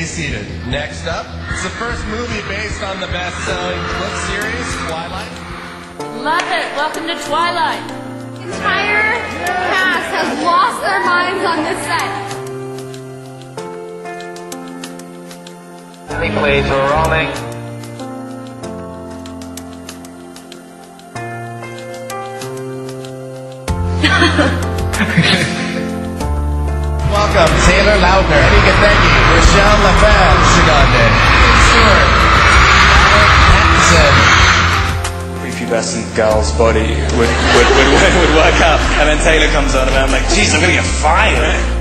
Stay seated. Next up, it's the first movie based on the best-selling book series, Twilight. Love it. Welcome to Twilight. The entire cast has lost their minds on this set. Please, we're rolling. Welcome, Taylor Lautner, Eddie Gathegi, Rochelle Lefebvre, Shigande, Stewart, Pattinson. Prepubescent girl's body would work out, and then Taylor comes on and I'm like, geez, I'm gonna get fired.